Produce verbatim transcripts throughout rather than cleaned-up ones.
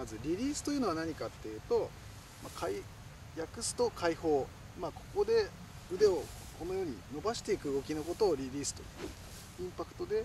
まずリリースというのは何かっていうと、まあ、訳すと解放、まあ、ここで腕をこのように伸ばしていく動きのことをリリースと。インパクトで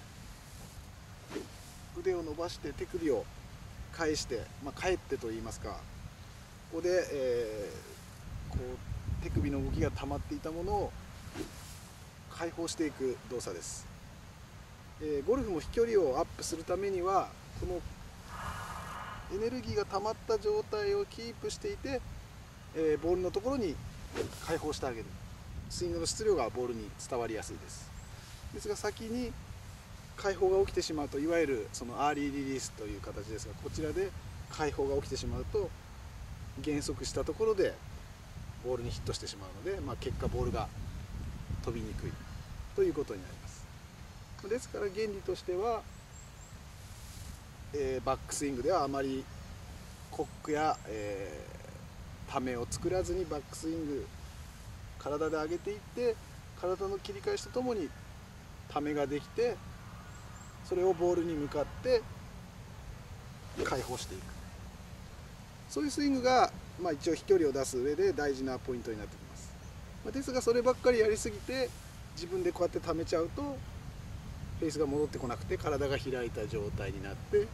腕を伸ばして手首を返して、まあ、返ってと言いますか、ここで、えー、こう手首の動きが溜まっていたものを解放していく動作です。えー、ゴルフも飛距離をアップするためにはこのエネルギーが溜まった状態をキープしていて、えー、ボールのところに解放してあげる。スイングの質量がボールに伝わりやすいです。ですが先に解放が起きてしまうと、いわゆるそのアーリーリリースという形ですが、こちらで解放が起きてしまうと減速したところでボールにヒットしてしまうので、まあ、結果ボールが飛びにくいということになります。ですから原理としては、えー、バックスイングではあまりコックや、えー、ためを作らずにバックスイング体で上げていって、体の切り返しとともにためができて、それをボールに向かって解放していく、そういうスイングが、まあ、一応飛距離を出す上で大事なポイントになってきます。ですがそればっかりやりすぎて自分でこうやってためちゃうとフェースが戻ってこなくて体が開いた状態になって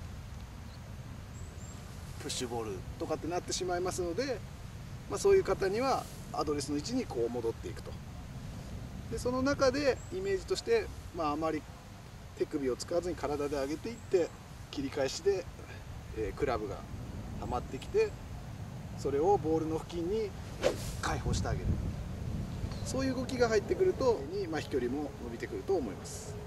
プッシュボールとかってなってしまいますので、まあ、そういう方にはアドレスの位置にこう戻っていくと。でその中でイメージとして、まあ、あまり手首を使わずに体で上げていって切り返しで、えー、クラブが溜まってきて、それをボールの付近に解放してあげる、そういう動きが入ってくると、まあ、飛距離も伸びてくると思います。